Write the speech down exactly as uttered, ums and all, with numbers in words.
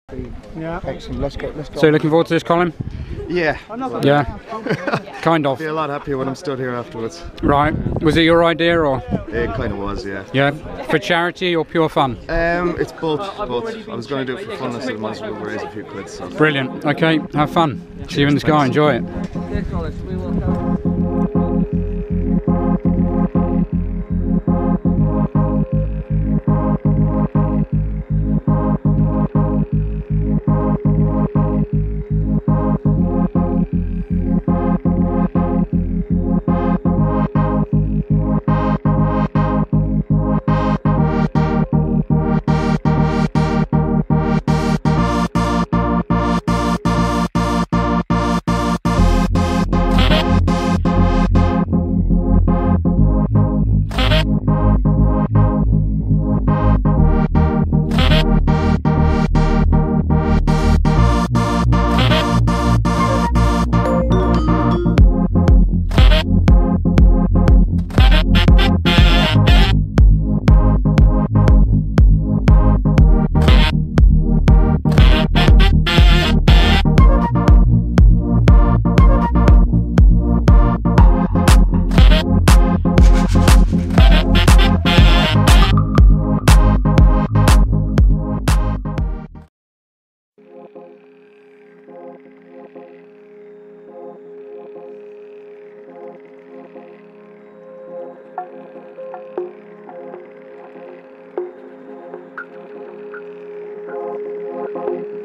Yeah. Excellent. Let's go. Let's go. So you're looking forward to this, Colin? Yeah. Yeah. Kind of. I'll be a lot happier when I'm stood here afterwards. Right. Was it your idea or? It kind of was, yeah. Yeah. For charity or pure fun? Um, it's both. Both. I was going to do it for fun, so I might as well raise a few quid. So. Brilliant. Okay. Have fun. See you in the sky. Enjoy it. Thank you.